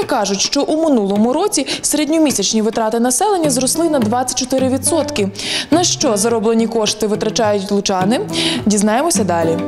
кажуть, що у минулому році середньомісячні витрати населення зросли на 24%. На що зароблені кошти витрачають лучани? Дізнаємося далі.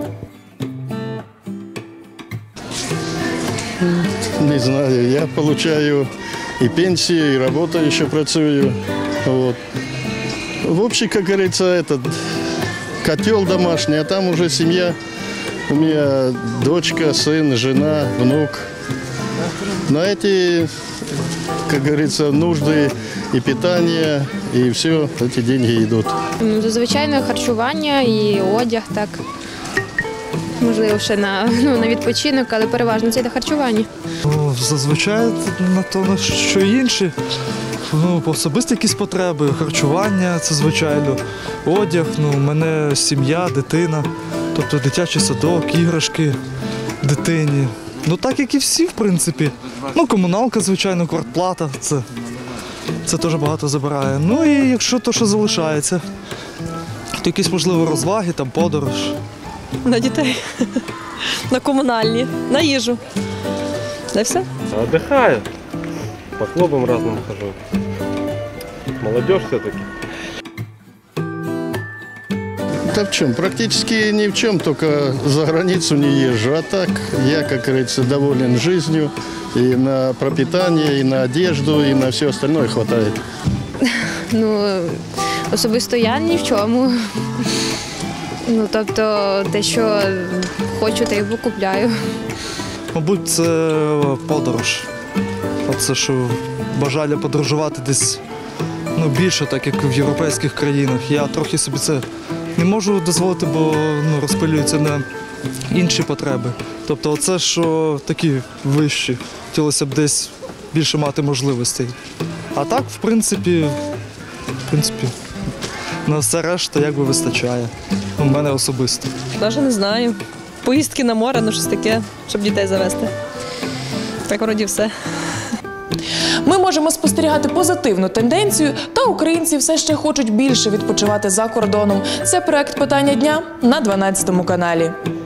Не знаю, я получаю и пенсию, и работаю, еще працюю. Вот. В общем, как говорится, этот котел домашний, а там уже семья. У меня дочка, сын, жена, внук. На эти, как говорится, нужды и питание, и все, эти деньги идут. Звичайно, харчування і одяг, так. Можливо, ще на відпочинок, але переважно це йде харчування. Зазвичай на то, що інші. Особисті якісь потреби, харчування, це звичайно, одяг, у мене сім'я, дитина, тобто дитячий садок, іграшки дитині. Так, як і всі, в принципі. Комуналка, звичайно, квартплата, це теж багато забирає. І якщо то, що залишається, то якісь, можливо, розваги, там, подорож. На дітей, на комунальні, на їжу. Да все. Отдыхаю, по клубам разным хожу. Молодежь все-таки. Да в чем? Практически ни в чем, только за границу не езжу. А так я, как говорится, доволен жизнью. И на пропитание, и на одежду, и на все остальное хватает. Особисто я ні в чому. Тобто те, що хочу, те й купляю. Мабуть, це подорож. Оце, що бажання подорожувати десь більше, так як в європейських країнах. Я трохи собі це не можу дозволити, бо розпилюється на інші потреби. Тобто оце, що такі вищі. Хотілося б десь більше мати можливостей. А так, в принципі, на все решта якби вистачає. У мене особисто. Навіть не знаю. Поїздки на море, щось таке, щоб дітей завести. Так вроді все. Ми можемо спостерігати позитивну тенденцію, та українці все ще хочуть більше відпочивати за кордоном. Це проект «Питання дня» на 12 каналі.